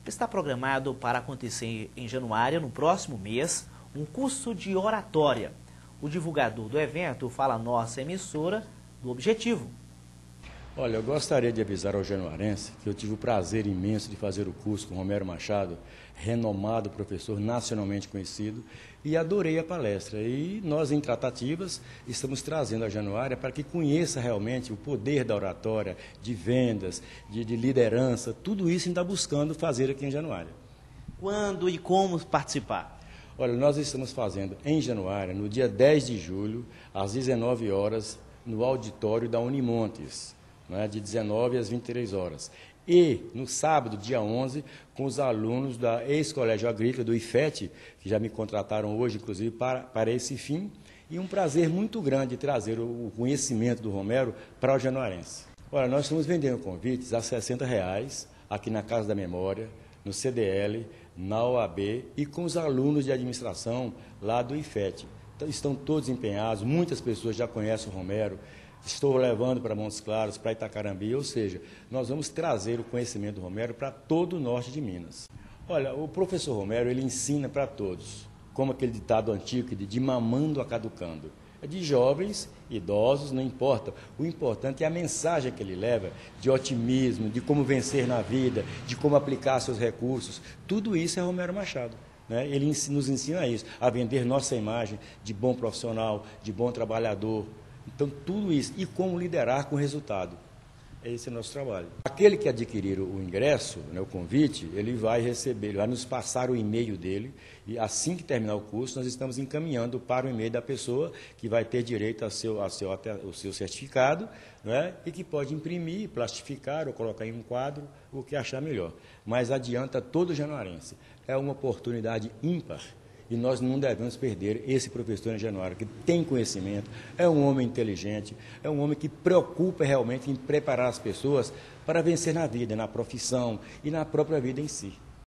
está programado para acontecer em Januária, no próximo mês, um curso de oratória. O divulgador do evento fala à nossa emissora do objetivo. Olha, eu gostaria de avisar ao januarense que eu tive o prazer imenso de fazer o curso com Romero Machado, renomado professor nacionalmente conhecido, e adorei a palestra. E nós, em tratativas, estamos trazendo a Januária para que conheça realmente o poder da oratória, de vendas, de liderança, tudo isso a gente está buscando fazer aqui em Januária. Quando e como participar? Olha, nós estamos fazendo em Januária, no dia 10 de julho, às 19 horas, no auditório da Unimontes, de 19 às 23 horas. E no sábado, dia 11, com os alunos da ex-colégio agrícola, do IFET, que já me contrataram hoje, inclusive, para esse fim. E um prazer muito grande trazer o conhecimento do Romero para o januarense. Olha, nós estamos vendendo convites a R$ 60 aqui na Casa da Memória, no CDL, na OAB e com os alunos de administração lá do IFET. Então, estão todos empenhados, muitas pessoas já conhecem o Romero. Estou levando para Montes Claros, para Itacarambi, ou seja, nós vamos trazer o conhecimento do Romero para todo o norte de Minas. Olha, o professor Romero, ele ensina para todos, como aquele ditado antigo de mamando a caducando. É de jovens, idosos, não importa. O importante é a mensagem que ele leva, de otimismo, de como vencer na vida, de como aplicar seus recursos. Tudo isso é Romero Machado. Ele nos ensina isso, a vender nossa imagem de bom profissional, de bom trabalhador. Então, tudo isso. E como liderar com resultado. Esse é o nosso trabalho. Aquele que adquirir o ingresso, o convite, ele vai receber, ele vai nos passar o e-mail dele, e assim que terminar o curso, nós estamos encaminhando para o e-mail da pessoa, que vai ter direito ao seu certificado, e que pode imprimir, plastificar ou colocar em um quadro, o que achar melhor. Mas adianta todo januarense. É uma oportunidade ímpar. E nós não devemos perder esse professor em Januária, que tem conhecimento, é um homem inteligente, é um homem que preocupa realmente em preparar as pessoas para vencer na vida, na profissão e na própria vida em si.